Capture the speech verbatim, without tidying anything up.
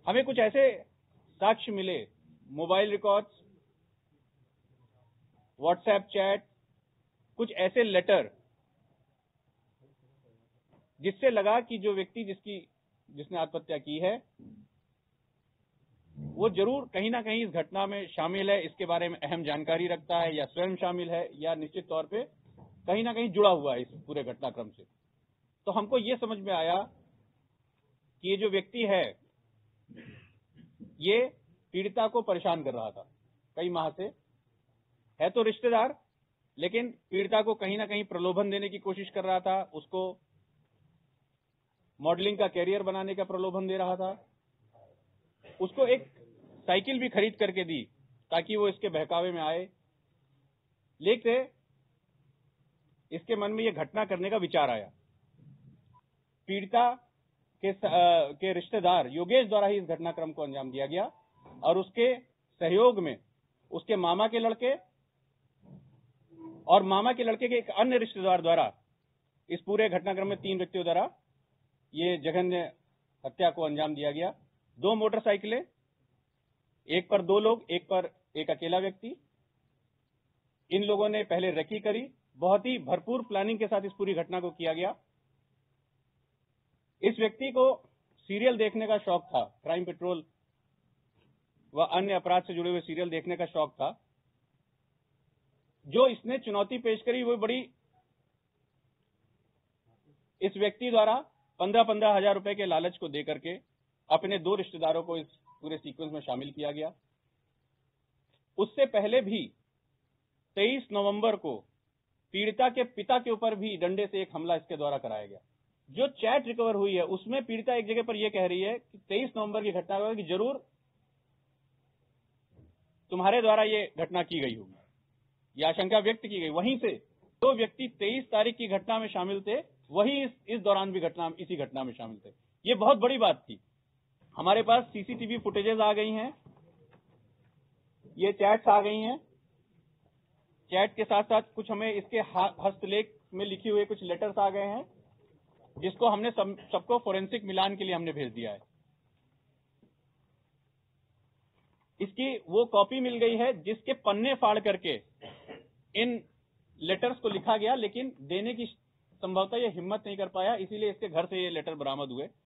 हमें कुछ ऐसे साक्ष्य मिले, मोबाइल रिकॉर्ड्स, व्हाट्सएप चैट, कुछ ऐसे लेटर, जिससे लगा कि जो व्यक्ति जिसकी जिसने आत्महत्या की है वो जरूर कहीं ना कहीं इस घटना में शामिल है, इसके बारे में अहम जानकारी रखता है, या स्वयं शामिल है, या निश्चित तौर पे कहीं ना कहीं जुड़ा हुआ है इस पूरे घटनाक्रम से। तो हमको ये समझ में आया कि ये जो व्यक्ति है ये पीड़िता को परेशान कर रहा था कई माह से। है तो रिश्तेदार, लेकिन पीड़िता को कहीं ना कहीं प्रलोभन देने की कोशिश कर रहा था, उसको मॉडलिंग का कैरियर बनाने का प्रलोभन दे रहा था, उसको एक साइकिल भी खरीद करके दी ताकि वो इसके बहकावे में आए। लेकिन इसके मन में यह घटना करने का विचार आया। पीड़िता के आ, के रिश्तेदार योगेश द्वारा ही इस घटनाक्रम को अंजाम दिया गया और उसके सहयोग में उसके मामा के लड़के और मामा के लड़के के एक अन्य रिश्तेदार द्वारा इस पूरे घटनाक्रम में तीन व्यक्तियों द्वारा ये जघन्य हत्या को अंजाम दिया गया। दो मोटरसाइकिलें, एक पर दो लोग, एक पर एक अकेला व्यक्ति। इन लोगों ने पहले रेकी करी, बहुत ही भरपूर प्लानिंग के साथ इस पूरी घटना को किया गया। इस व्यक्ति को सीरियल देखने का शौक था, क्राइम पेट्रोल व अन्य अपराध से जुड़े हुए सीरियल देखने का शौक था। जो इसने चुनौती पेश करी वो बड़ी, इस व्यक्ति द्वारा पंद्रह पंद्रह हजार रुपए के लालच को देकर के अपने दो रिश्तेदारों को इस पूरे सीक्वेंस में शामिल किया गया। उससे पहले भी तेईस नवंबर को पीड़िता के पिता के ऊपर भी डंडे से एक हमला इसके द्वारा कराया गया। जो चैट रिकवर हुई है उसमें पीड़िता एक जगह पर यह कह रही है कि तेईस नवंबर की घटना होगी कि जरूर तुम्हारे द्वारा ये घटना की गई होगी, यह आशंका व्यक्त की गई। वहीं से दो तो व्यक्ति तेईस तारीख की घटना में शामिल थे, वही इस, इस दौरान भी घटना इसी घटना में शामिल थे। ये बहुत बड़ी बात थी। हमारे पास सीसीटीवी फुटेजेस आ गई हैं, ये चैट्स आ गई हैं। चैट के साथ साथ कुछ हमें इसके हस्तलेख में लिखे हुए कुछ लेटर्स आ गए हैं, जिसको हमने सब, सबको फोरेंसिक मिलान के लिए हमने भेज दिया है। इसकी वो कॉपी मिल गई है जिसके पन्ने फाड़ करके इन लेटर्स को लिखा गया, लेकिन देने की संभवतः ये हिम्मत नहीं कर पाया, इसीलिए इसके घर से ये लेटर बरामद हुए।